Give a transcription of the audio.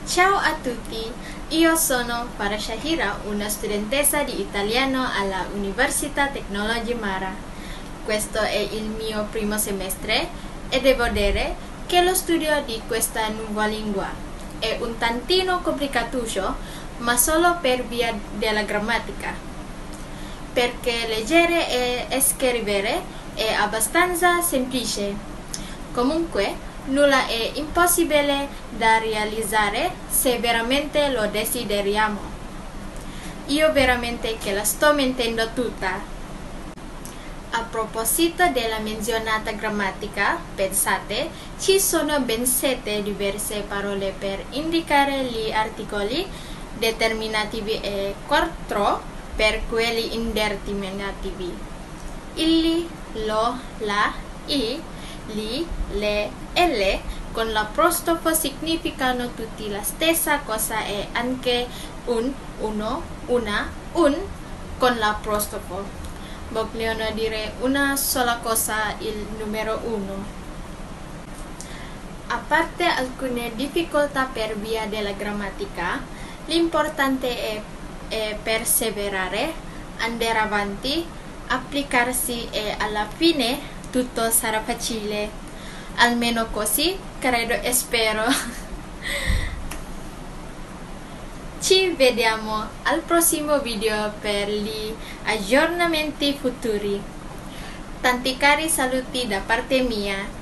Ciao a tutti, io sono Farah Shahira, una studentessa di italiano alla Università Tecnologi Mara. Questo è il mio primo semestre e devo dire che lo studio di questa nuova lingua è un tantino complicatuccio, ma solo per via della grammatica. Perché leggere e scrivere è abbastanza semplice. Comunque, nulla è impossibile da realizzare se veramente lo desideriamo. Io veramente che la sto mentendo tutta. A proposito della menzionata grammatica, pensate, ci sono ben 7 diverse parole per indicare gli articoli determinativi e 4 per quelli indeterminativi. Il, lo, la, i, li, le e le con l'apostrofo significano tutti la stessa cosa e anche un, uno, una, un con l'apostrofo. Vogliono dire una sola cosa, il numero 1. A parte alcune difficoltà per via della grammatica, l'importante è perseverare, andare avanti, applicarsi e alla fine tutto sarà facile. Almeno così credo e spero. Ci vediamo al prossimo video per gli aggiornamenti futuri. Tanti cari saluti da parte mia.